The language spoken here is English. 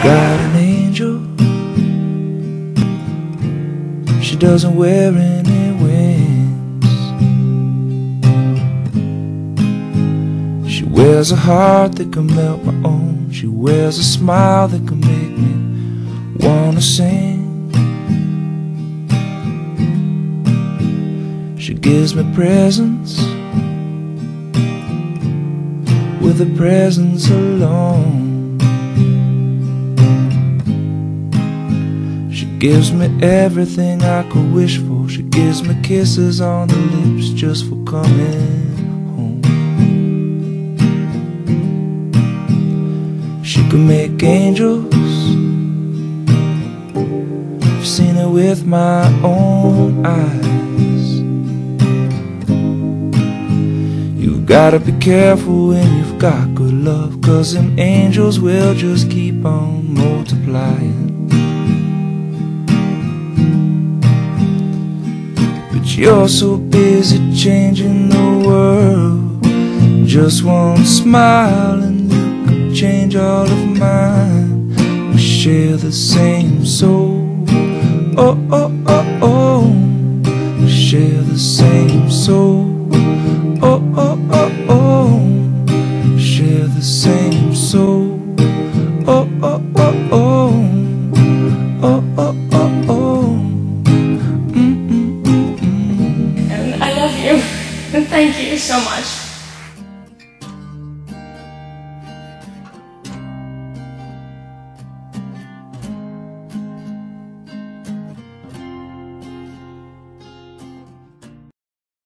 got an angel. She doesn't wear any wings. She wears a heart that can melt my own. She wears a smile that can make me wanna sing. She gives me presents with a presence alone. She gives me everything I could wish for. She gives me kisses on the lips just for coming home. She can make angels. I've seen it with my own eyes. You've gotta be careful when you've got good love, 'cause them angels will just keep on multiplying. But you're so busy changing the world. Just one smile and you could change all of mine. We share the same soul. Oh, oh, oh, oh. We share the same soul. Oh, oh, oh, oh. Share the same soul. Oh, oh, oh, oh. Oh, oh, oh, oh. And I love you. And thank you so much.